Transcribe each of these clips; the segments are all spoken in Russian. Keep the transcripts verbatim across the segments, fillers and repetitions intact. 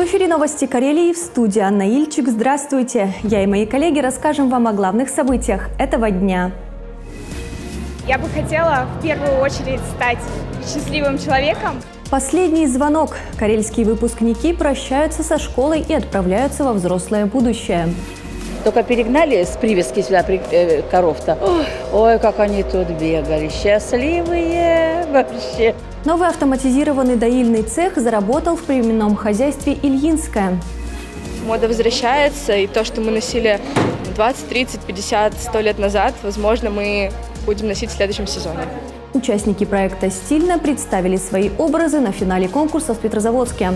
эфире новости Карелии, в студии Анна Ильчик. Здравствуйте! Я и мои коллеги расскажем вам о главных событиях этого дня. Я бы хотела в первую очередь стать счастливым человеком. Последний звонок. Карельские выпускники прощаются со школой и отправляются во взрослое будущее. Только перегнали с привязки сюда э, коров-то. Ой, как они тут бегали, счастливые вообще. Новый автоматизированный доильный цех заработал в племенном хозяйстве Ильинское. Мода возвращается, и то, что мы носили двадцать, тридцать, пятьдесят, сто лет назад, возможно, мы будем носить в следующем сезоне. Участники проекта «Стильно» представили свои образы на финале конкурса в Петрозаводске.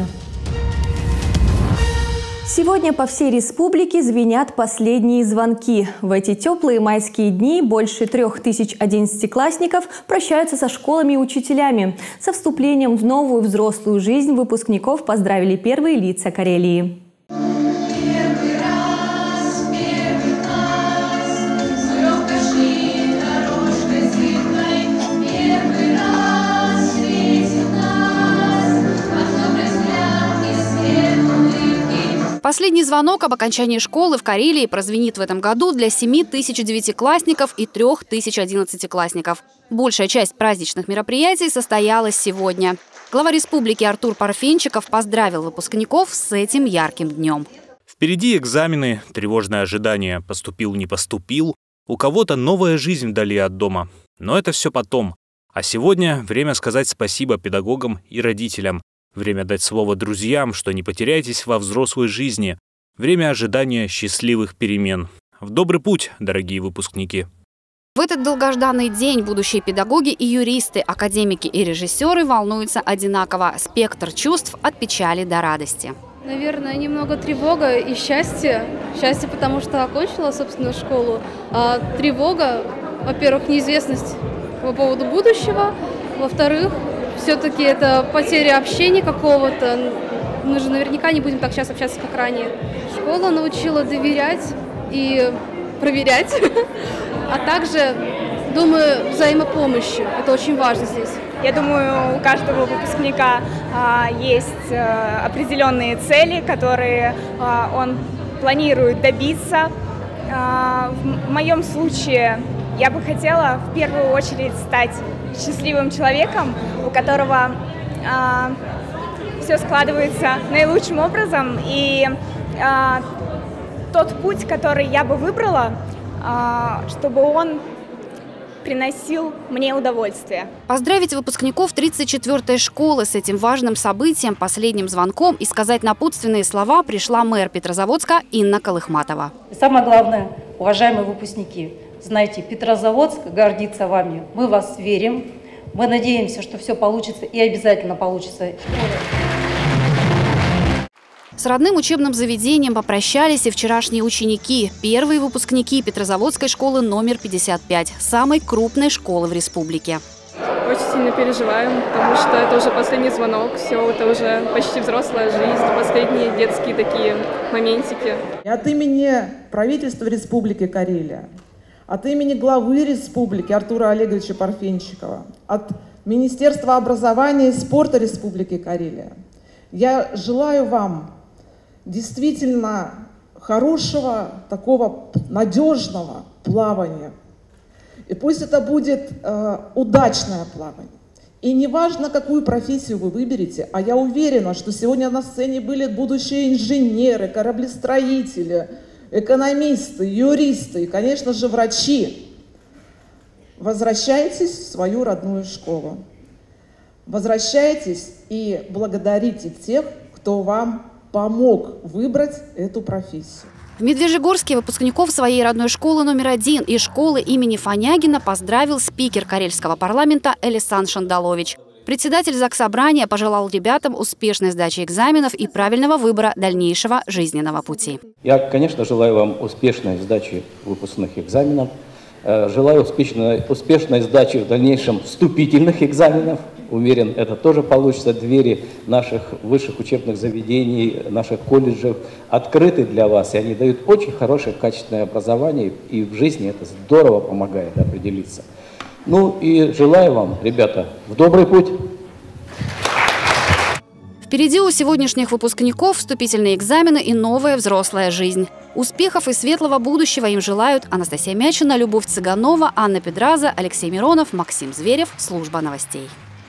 Сегодня по всей республике звенят последние звонки. В эти теплые майские дни больше трех тысяч одиннадцатиклассников прощаются со школами и учителями. Со вступлением в новую взрослую жизнь выпускников поздравили первые лица Карелии. Последний звонок об окончании школы в Карелии прозвенит в этом году для семи тысяч девятиклассников и трёх тысяч одиннадцатиклассников. Большая часть праздничных мероприятий состоялась сегодня. Глава республики Артур Парфенчиков поздравил выпускников с этим ярким днем. Впереди экзамены, тревожное ожидание, поступил, не поступил. У кого-то новая жизнь вдали от дома. Но это все потом. А сегодня время сказать спасибо педагогам и родителям. Время дать слово друзьям, что не потеряйтесь во взрослой жизни. Время ожидания счастливых перемен. В добрый путь, дорогие выпускники! В этот долгожданный день будущие педагоги и юристы, академики и режиссеры волнуются одинаково. Спектр чувств от печали до радости. Наверное, немного тревога и счастье. Счастье, потому что окончила, собственно, школу. А тревога, во-первых, неизвестность по поводу будущего. Во-вторых, все-таки это потеря общения какого-то. Мы же наверняка не будем так часто общаться, как ранее. Школа научила доверять и проверять, а также, думаю, взаимопомощи. Это очень важно здесь. Я думаю, у каждого выпускника а, есть а, определенные цели, которые а, он планирует добиться. А, в моем случае я бы хотела в первую очередь стать счастливым человеком, у которого а, все складывается наилучшим образом. И а, тот путь, который я бы выбрала, а, чтобы он приносил мне удовольствие. Поздравить выпускников тридцать четвёртой школы с этим важным событием, последним звонком и сказать напутственные слова пришла мэр Петрозаводска Инна Колыхматова. И самое главное, уважаемые выпускники, знаете, Петрозаводск гордится вами. Мы в вас верим. Мы надеемся, что все получится и обязательно получится. С родным учебным заведением попрощались и вчерашние ученики. Первые выпускники Петрозаводской школы номер пятьдесят пять, самой крупной школы в республике. Очень сильно переживаем, потому что это уже последний звонок, все, это уже почти взрослая жизнь, последние детские такие моментики. И от имени правительства Республики Карелия, от имени главы республики Артура Олеговича Парфенчикова, от Министерства образования и спорта Республики Карелия я желаю вам действительно хорошего, такого надежного плавания. И пусть это будет э, удачное плавание. И неважно, какую профессию вы выберете, а я уверена, что сегодня на сцене были будущие инженеры, кораблестроители, экономисты, юристы и, конечно же, врачи. Возвращайтесь в свою родную школу. Возвращайтесь и благодарите тех, кто вам помог выбрать эту профессию. В Медвежьегорске выпускников своей родной школы номер один и школы имени Фонягина поздравил спикер карельского парламента Элисан Шандалович. Председатель Заксобрания пожелал ребятам успешной сдачи экзаменов и правильного выбора дальнейшего жизненного пути. Я, конечно, желаю вам успешной сдачи выпускных экзаменов. Желаю успешной, успешной сдачи в дальнейшем вступительных экзаменов. Уверен, это тоже получится. Двери наших высших учебных заведений, наших колледжев открыты для вас. И они дают очень хорошее, качественное образование. И в жизни это здорово помогает определиться. Ну и желаю вам, ребята, в добрый путь. Впереди у сегодняшних выпускников вступительные экзамены и новая взрослая жизнь. Успехов и светлого будущего им желают Анастасия Мячина, Любовь Цыганова, Анна Педраза, Алексей Миронов, Максим Зверев. Служба новостей.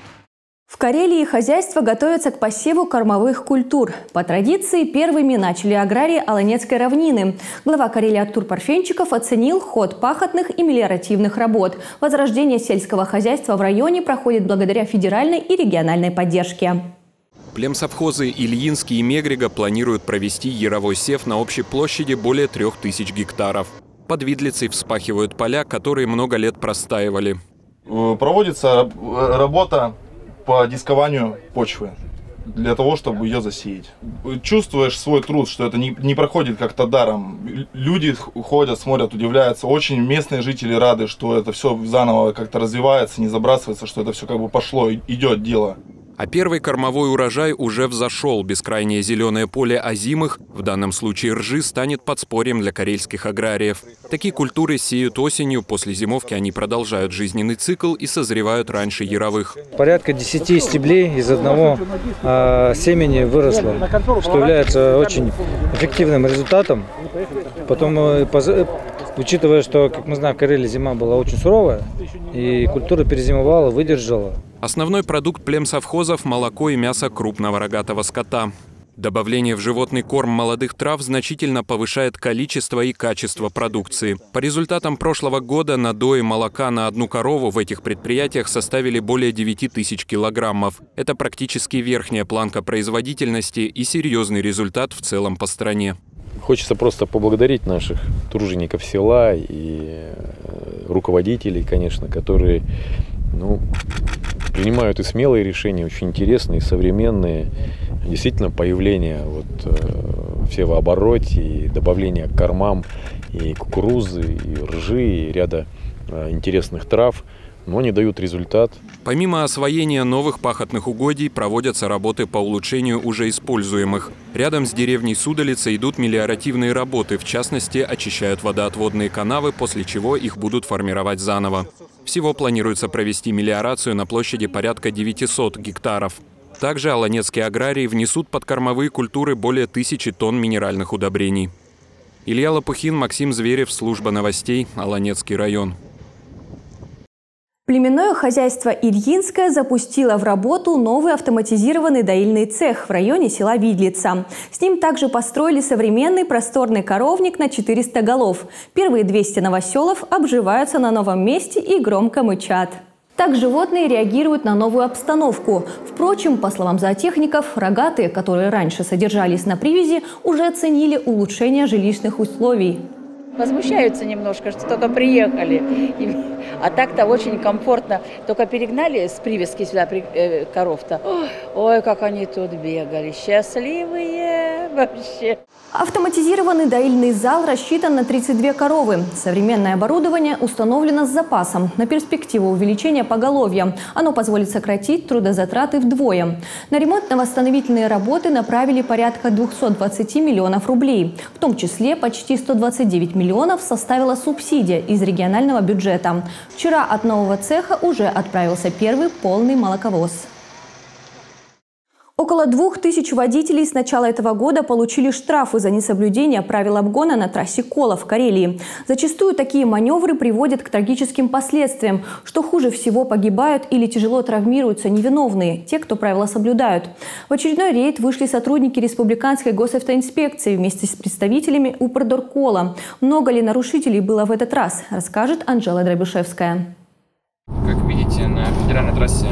В Карелии хозяйства готовятся к посеву кормовых культур. По традиции первыми начали аграрии Аланецкой равнины. Глава Карелии Артур Парфенчиков оценил ход пахотных и мелиоративных работ. Возрождение сельского хозяйства в районе проходит благодаря федеральной и региональной поддержке. Племсовхозы Ильинский и Мегрига планируют провести яровой сев на общей площади более трех тысяч гектаров. Под Видлицей вспахивают поля, которые много лет простаивали. Проводится работа по дискованию почвы для того, чтобы ее засеять. Чувствуешь свой труд, что это не, не проходит как-то даром. Люди ходят, смотрят, удивляются. Очень местные жители рады, что это все заново как-то развивается, не забрасывается, что это все как бы пошло, идет дело. А первый кормовой урожай уже взошел. Бескрайнее зеленое поле озимых, в данном случае ржи, станет подспорьем для карельских аграриев. Такие культуры сеют осенью, после зимовки они продолжают жизненный цикл и созревают раньше яровых. Порядка десяти стеблей из одного э, семени выросло, что является очень эффективным результатом. Потом, э, поз... учитывая, что, как мы знаем, в Карелии зима была очень суровая, и культура перезимовала, выдержала. Основной продукт племсовхозов – молоко и мясо крупного рогатого скота. Добавление в животный корм молодых трав значительно повышает количество и качество продукции. По результатам прошлого года надои молока на одну корову в этих предприятиях составили более девяти тысяч килограммов. Это практически верхняя планка производительности и серьезный результат в целом по стране. Хочется просто поблагодарить наших тружеников села и руководителей, конечно, которые ну, принимают и смелые решения, очень интересные, современные. Действительно, появление вот, э, в севообороте и добавление к кормам и кукурузы, и ржи, и ряда э, интересных трав, но они дают результат. Помимо освоения новых пахотных угодий, проводятся работы по улучшению уже используемых. Рядом с деревней Судолица идут мелиоративные работы, в частности, очищают водоотводные канавы, после чего их будут формировать заново. Всего планируется провести мелиорацию на площади порядка девятисот гектаров. Также аланецкие аграрии внесут под кормовые культуры более тысячи тонн минеральных удобрений. Илья Лопухин, Максим Зверев, служба новостей, Аланецкий район. Племенное хозяйство Ильинское запустило в работу новый автоматизированный доильный цех в районе села Видлица. С ним также построили современный просторный коровник на четыреста голов. Первые двести новоселов обживаются на новом месте и громко мычат. Так животные реагируют на новую обстановку. Впрочем, по словам зоотехников, рогатые, которые раньше содержались на привязи, уже оценили улучшение жилищных условий. Возмущаются немножко, что только приехали. А так-то очень комфортно. Только перегнали с привязки сюда коров-то. Ой, как они тут бегали. Счастливые вообще. Автоматизированный доильный зал рассчитан на тридцать две коровы. Современное оборудование установлено с запасом на перспективу увеличения поголовья. Оно позволит сократить трудозатраты вдвое. На ремонтно-восстановительные работы направили порядка двухсот двадцати миллионов рублей. В том числе почти сто двадцать девять миллионов составила субсидия из регионального бюджета. Вчера от нового цеха уже отправился первый полный молоковоз. Около двух тысяч водителей с начала этого года получили штрафы за несоблюдение правил обгона на трассе Кола в Карелии. Зачастую такие маневры приводят к трагическим последствиям. Что хуже всего, погибают или тяжело травмируются невиновные, те, кто правила соблюдают. В очередной рейд вышли сотрудники Республиканской госавтоинспекции вместе с представителями Упрдоркола. Много ли нарушителей было в этот раз, расскажет Анжела Дробышевская. Как видите, на федеральной трассе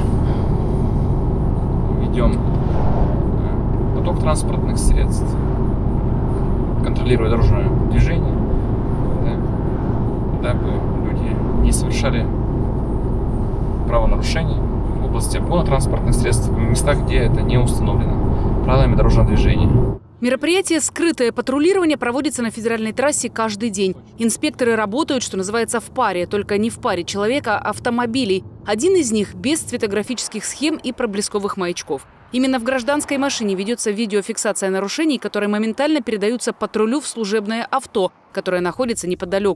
ведем поток транспортных средств, контролируя дорожное движение, да, дабы люди не совершали правонарушений в области обгона транспортных средств в местах, где это не установлено правилами дорожного движения. Мероприятие «Скрытое патрулирование» проводится на федеральной трассе каждый день. Инспекторы работают, что называется, в паре. Только не в паре человека, а автомобилей. Один из них без цветографических схем и проблесковых маячков. Именно в гражданской машине ведется видеофиксация нарушений, которые моментально передаются патрулю в служебное авто, которое находится неподалеку.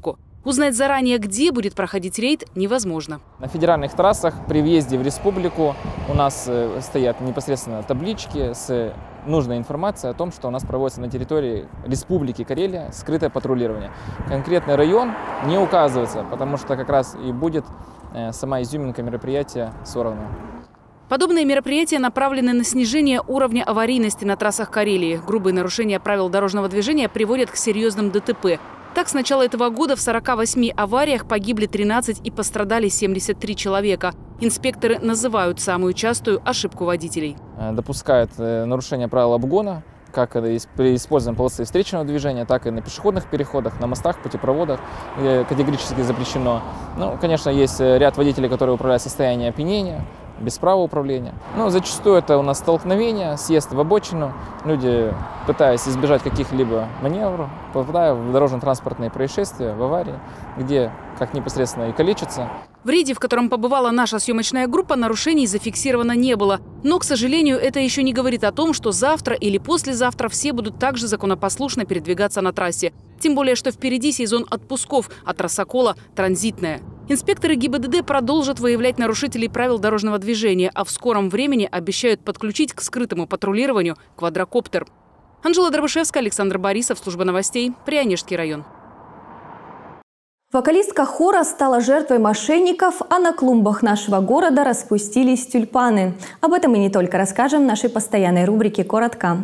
Узнать заранее, где будет проходить рейд, невозможно. На федеральных трассах при въезде в республику у нас стоят непосредственно таблички с нужной информацией о том, что у нас проводится на территории Республики Карелия скрытое патрулирование. Конкретный район не указывается, потому что как раз и будет сама изюминка мероприятия сорвана. Подобные мероприятия направлены на снижение уровня аварийности на трассах Карелии. Грубые нарушения правил дорожного движения приводят к серьезным ДТП. Так, с начала этого года в сорока восьми авариях погибли тринадцать и пострадали семьдесят три человека. Инспекторы называют самую частую ошибку водителей. Допускают нарушение правил обгона, как при использовании полосы встречного движения, так и на пешеходных переходах, на мостах, путепроводах, где категорически запрещено. Ну, конечно, есть ряд водителей, которые управляют в состоянии опьянения, без права управления. Но зачастую это у нас столкновение, съезд в обочину. Люди, пытаясь избежать каких-либо маневров, попадают в дорожно-транспортные происшествия, в аварии, где как непосредственно и калечатся. В рейде, в котором побывала наша съемочная группа, нарушений зафиксировано не было. Но, к сожалению, это еще не говорит о том, что завтра или послезавтра все будут также законопослушно передвигаться на трассе. Тем более, что впереди сезон отпусков, а трасса Кола – транзитная. Инспекторы ГИБДД продолжат выявлять нарушителей правил дорожного движения, а в скором времени обещают подключить к скрытому патрулированию квадрокоптер. Анжела Дробышевская, Александр Борисов, служба новостей, Прянежский район. Вокалистка хора стала жертвой мошенников, а на клумбах нашего города распустились тюльпаны. Об этом и не только расскажем в нашей постоянной рубрике «Коротко».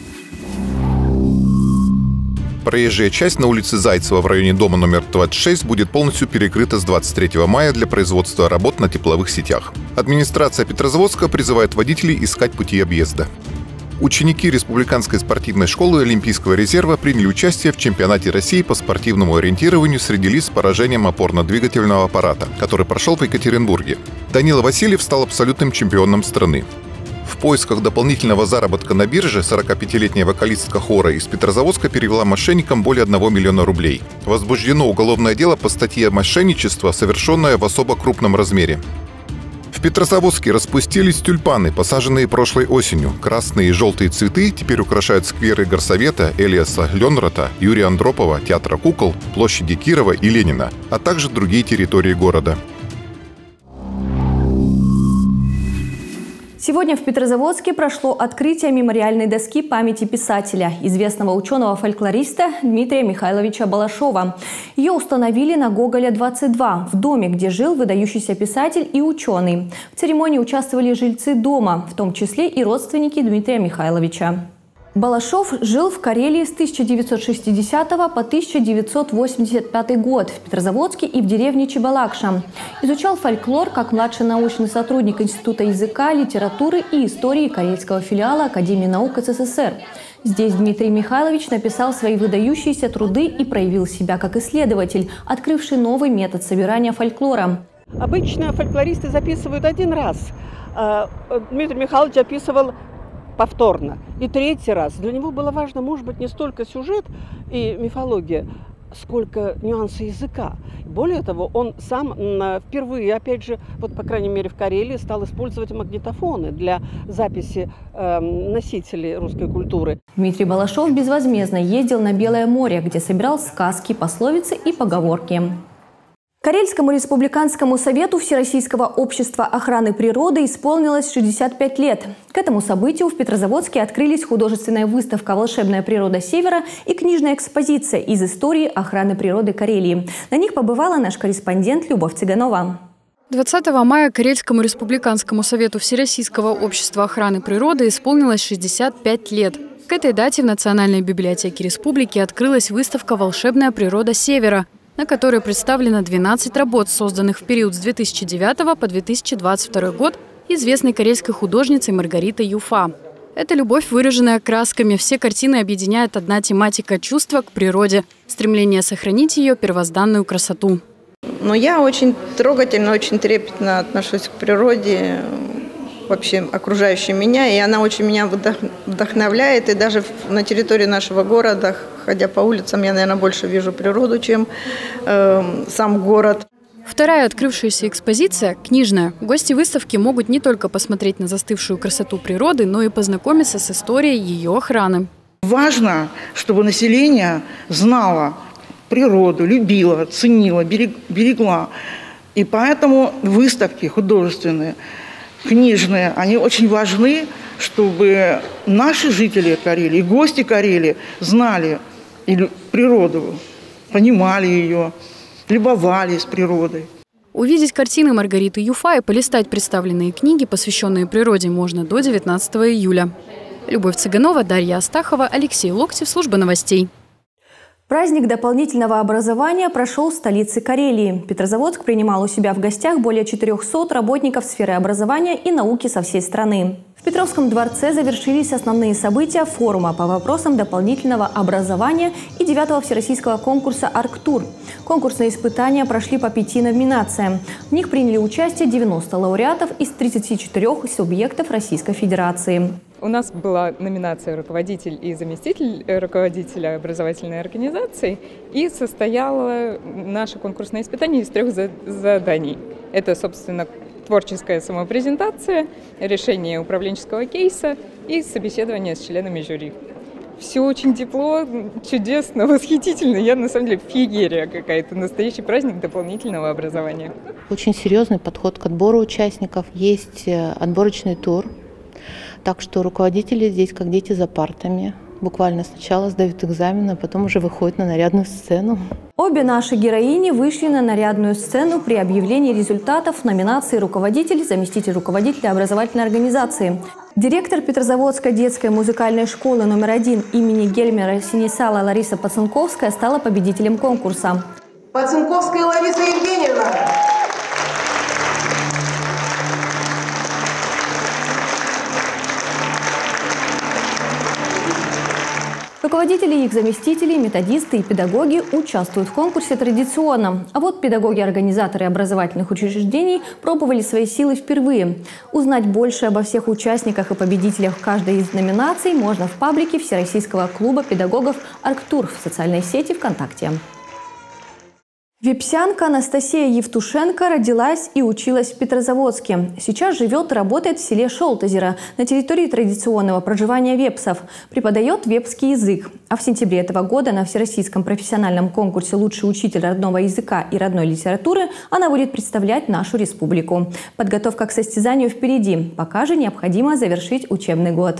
Проезжая часть на улице Зайцева в районе дома номер двадцать шесть будет полностью перекрыта с двадцать третьего мая для производства работ на тепловых сетях. Администрация Петрозаводска призывает водителей искать пути объезда. Ученики Республиканской спортивной школы Олимпийского резерва приняли участие в чемпионате России по спортивному ориентированию среди лиц с поражением опорно-двигательного аппарата, который прошел в Екатеринбурге. Данила Васильев стал абсолютным чемпионом страны. В поисках дополнительного заработка на бирже сорокапятилетняя вокалистка хора из Петрозаводска перевела мошенникам более одного миллиона рублей. Возбуждено уголовное дело по статье «Мошенничество, совершенное в особо крупном размере». В Петрозаводске распустились тюльпаны, посаженные прошлой осенью. Красные и желтые цветы теперь украшают скверы Горсовета, Элиаса Ленрота, Юрия Андропова, Театра кукол, площади Кирова и Ленина, а также другие территории города. Сегодня в Петрозаводске прошло открытие мемориальной доски памяти писателя, известного ученого-фольклориста Дмитрия Михайловича Балашова. Ее установили на Гоголя двадцать два, в доме, где жил выдающийся писатель и ученый. В церемонии участвовали жильцы дома, в том числе и родственники Дмитрия Михайловича. Балашов жил в Карелии с тысяча девятьсот шестидесятого по тысяча девятьсот восемьдесят пятый год в Петрозаводске и в деревне Чебалакша. Изучал фольклор как младший научный сотрудник Института языка, литературы и истории карельского филиала Академии наук СССР. Здесь Дмитрий Михайлович написал свои выдающиеся труды и проявил себя как исследователь, открывший новый метод собирания фольклора. Обычно фольклористы записывают один раз. Дмитрий Михайлович описывал повторно. И третий раз. Для него было важно, может быть, не столько сюжет и мифология, сколько нюансы языка. Более того, он сам впервые, опять же, вот по крайней мере в Карелии, стал использовать магнитофоны для записи э, носителей русской культуры. Дмитрий Балашов безвозмездно ездил на Белое море, где собирал сказки, пословицы и поговорки. Карельскому республиканскому совету Всероссийского общества охраны природы исполнилось шестьдесят пять лет. К этому событию в Петрозаводске открылись художественная выставка «Волшебная природа Севера» и книжная экспозиция из истории охраны природы Карелии. На них побывала наш корреспондент Любовь Цыганова. двадцатого мая Карельскому республиканскому совету Всероссийского общества охраны природы исполнилось шестьдесят пять лет. К этой дате в Национальной библиотеке республики открылась выставка «Волшебная природа Севера», на которой представлено двенадцать работ, созданных в период с две тысячи девятого по две тысячи двадцать второй год известной карельской художницей Маргаритой Юфа. Это любовь, выраженная красками. Все картины объединяет одна тематика – чувства к природе, стремление сохранить ее первозданную красоту. Но я очень трогательно, очень трепетно отношусь к природе, вообще окружающей меня, и она очень меня вдохновляет. И даже на территории нашего города, ходя по улицам, я, наверное, больше вижу природу, чем э, сам город. Вторая открывшаяся экспозиция – книжная. Гости выставки могут не только посмотреть на застывшую красоту природы, но и познакомиться с историей ее охраны. Важно, чтобы население знало природу, любила, ценила, берегла. И поэтому выставки художественные, книжные, они очень важны, чтобы наши жители Карелии, гости Карелии знали природу, понимали ее, любовались природой. Увидеть картины Маргариты Юфа и полистать представленные книги, посвященные природе, можно до девятнадцатого июля. Любовь Цыганова, Дарья Астахова, Алексей Локтев, служба новостей. Праздник дополнительного образования прошел в столице Карелии. Петрозаводск принимал у себя в гостях более четырёхсот работников сферы образования и науки со всей страны. В Петровском дворце завершились основные события форума по вопросам дополнительного образования и девятого всероссийского конкурса «Арктур». Конкурсные испытания прошли по пяти номинациям. В них приняли участие девяносто лауреатов из тридцати четырёх субъектов Российской Федерации. У нас была номинация «Руководитель и заместитель руководителя образовательной организации», и состояло наше конкурсное испытание из трех заданий. Это, собственно, творческая самопрезентация, решение управленческого кейса и собеседование с членами жюри. Все очень тепло, чудесно, восхитительно. Я, на самом деле, феерия какая-то, настоящий праздник дополнительного образования. Очень серьезный подход к отбору участников. Есть отборочный тур. Так что руководители здесь как дети за партами. Буквально сначала сдают экзамены, а потом уже выходят на нарядную сцену. Обе наши героини вышли на нарядную сцену при объявлении результатов номинации «Руководитель», «Заместитель руководителя образовательной организации». Директор Петрозаводской детской музыкальной школы номер один имени Гельмера Синесала Лариса Пацанковская стала победителем конкурса. Пацанковская Лариса Евгеньевна! Руководители, их заместители, методисты и педагоги участвуют в конкурсе традиционно. А вот педагоги-организаторы образовательных учреждений пробовали свои силы впервые. Узнать больше обо всех участниках и победителях каждой из номинаций можно в паблике Всероссийского клуба педагогов «Арктур» в социальной сети ВКонтакте. Вепсянка Анастасия Евтушенко родилась и училась в Петрозаводске. Сейчас живет и работает в селе Шолтозеро на территории традиционного проживания вепсов. Преподает вепский язык. А в сентябре этого года на Всероссийском профессиональном конкурсе «Лучший учитель родного языка и родной литературы» она будет представлять нашу республику. Подготовка к состязанию впереди. Пока же необходимо завершить учебный год.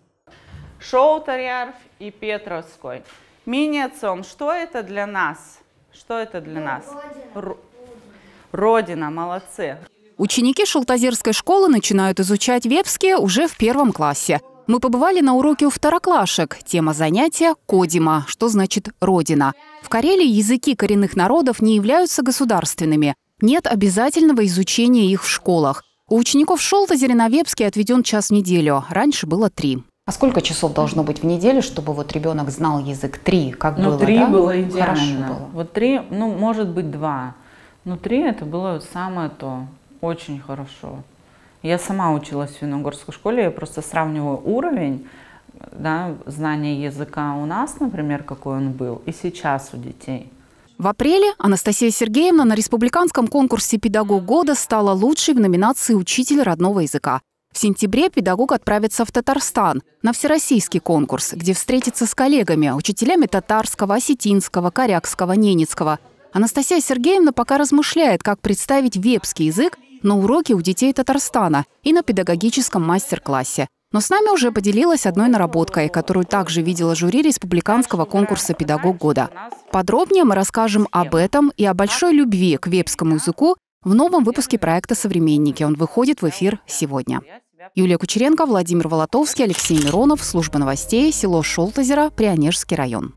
Шолтозеро и Петровской. Минецон, что это для нас? Что это для нас? Родина. Родина, молодцы. Ученики Шолтозерской школы начинают изучать вепский уже в первом классе. Мы побывали на уроке у второклашек. Тема занятия – «Кодима», что значит «родина». В Карелии языки коренных народов не являются государственными. Нет обязательного изучения их в школах. У учеников в Шолтозере на вепский отведен час в неделю. Раньше было три. А сколько часов должно быть в неделю, чтобы вот ребенок знал язык? Три, как ну, было, три да? было идеально. Хорошо было. Вот три, ну, может быть, два. Но три это было самое то. Очень хорошо. Я сама училась в Финно-Угорской школе, я просто сравниваю уровень, да, знания языка у нас, например, какой он был, и сейчас у детей. В апреле Анастасия Сергеевна на республиканском конкурсе «Педагог года» стала лучшей в номинации «Учитель родного языка». В сентябре педагог отправится в Татарстан на всероссийский конкурс, где встретится с коллегами, учителями татарского, осетинского, корякского, ненецкого. Анастасия Сергеевна пока размышляет, как представить вепский язык на уроке у детей Татарстана и на педагогическом мастер-классе. Но с нами уже поделилась одной наработкой, которую также видела жюри республиканского конкурса «Педагог года». Подробнее мы расскажем об этом и о большой любви к вепскому языку в новом выпуске проекта «Современники». Он выходит в эфир сегодня. Юлия Кучеренко, Владимир Волотовский, Алексей Миронов. Служба новостей. Село Шолтозеро, Прионежский район.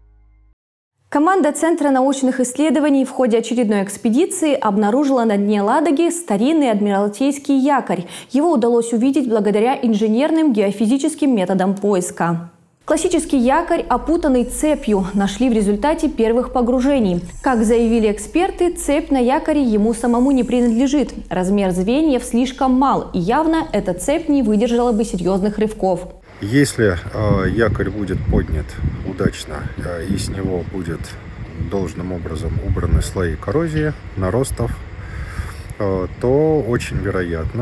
Команда Центра научных исследований в ходе очередной экспедиции обнаружила на дне Ладоги старинный адмиралтейский якорь. Его удалось увидеть благодаря инженерным геофизическим методам поиска. Классический якорь, опутанный цепью, нашли в результате первых погружений. Как заявили эксперты, цепь на якоре ему самому не принадлежит. Размер звеньев слишком мал, и явно эта цепь не выдержала бы серьезных рывков. Если э, якорь будет поднят удачно э, и с него будет должным образом убраны слои коррозии, наростов, э, то очень вероятно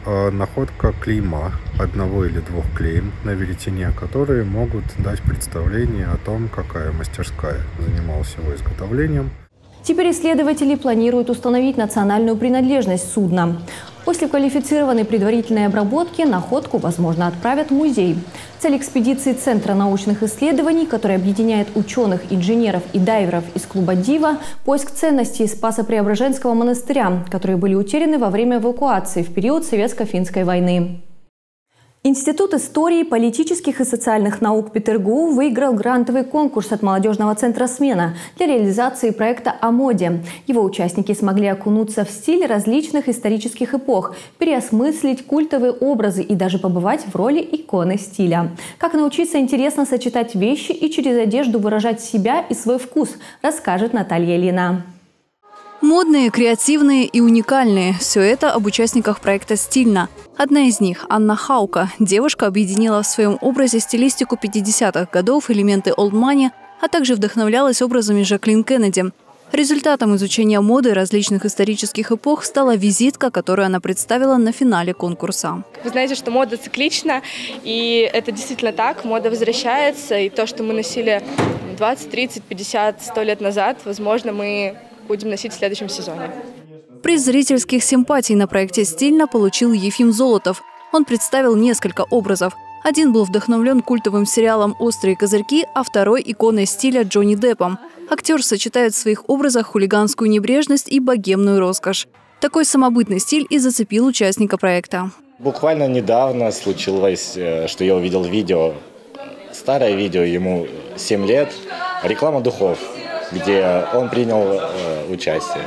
находка клейма, одного или двух клейм на веретене, которые могут дать представление о том, какая мастерская занималась его изготовлением. Теперь исследователи планируют установить национальную принадлежность судна. После квалифицированной предварительной обработки находку, возможно, отправят в музей. Цель экспедиции Центра научных исследований, который объединяет ученых, инженеров и дайверов из клуба «Дива», поиск ценностей Спасо-Преображенского монастыря, которые были утеряны во время эвакуации в период Советско-финской войны. Институт истории, политических и социальных наук ПетерГУ выиграл грантовый конкурс от молодежного центра «Смена» для реализации проекта о моде. Его участники смогли окунуться в стиль различных исторических эпох, переосмыслить культовые образы и даже побывать в роли иконы стиля. Как научиться интересно сочетать вещи и через одежду выражать себя и свой вкус, расскажет Наталья Ильина. Модные, креативные и уникальные – все это об участниках проекта «Стильно». Одна из них – Анна Хаука. Девушка объединила в своем образе стилистику пятидесятых годов, элементы олд-мани, а также вдохновлялась образами Жаклин Кеннеди. Результатом изучения моды различных исторических эпох стала визитка, которую она представила на финале конкурса. Вы знаете, что мода циклична, и это действительно так. Мода возвращается, и то, что мы носили двадцать, тридцать, пятьдесят, сто лет назад, возможно, мы будем носить в следующем сезоне. Приз зрительских симпатий на проекте «Стильно» получил Ефим Золотов. Он представил несколько образов. Один был вдохновлен культовым сериалом «Острые козырьки», а второй – иконой стиля Джонни Деппом. Актер сочетает в своих образах хулиганскую небрежность и богемную роскошь. Такой самобытный стиль и зацепил участника проекта. Буквально недавно случилось, что я увидел видео, старое видео, ему семь лет, реклама духов, где он принял э, участие.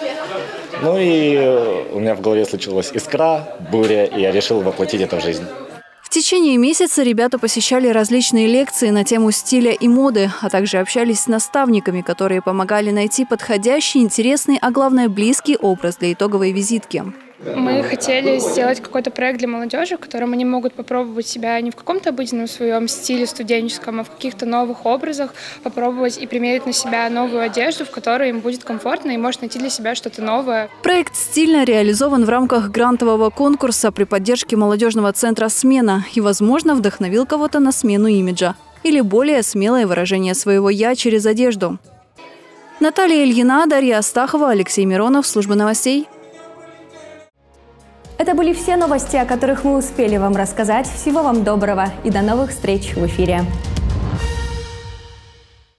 Ну и у меня в голове случилась искра, буря, и я решил воплотить это в жизнь. В течение месяца ребята посещали различные лекции на тему стиля и моды, а также общались с наставниками, которые помогали найти подходящий, интересный, а главное близкий образ для итоговой визитки. Мы хотели сделать какой-то проект для молодежи, в котором они могут попробовать себя не в каком-то обыденном своем стиле студенческом, а в каких-то новых образах, попробовать и примерить на себя новую одежду, в которой им будет комфортно и может найти для себя что-то новое. Проект «Стильно» реализован в рамках грантового конкурса при поддержке молодежного центра «Смена» и, возможно, вдохновил кого-то на смену имиджа или более смелое выражение своего «я» через одежду. Наталья Ильина, Дарья Астахова, Алексей Миронов, служба новостей. Это были все новости, о которых мы успели вам рассказать. Всего вам доброго и до новых встреч в эфире.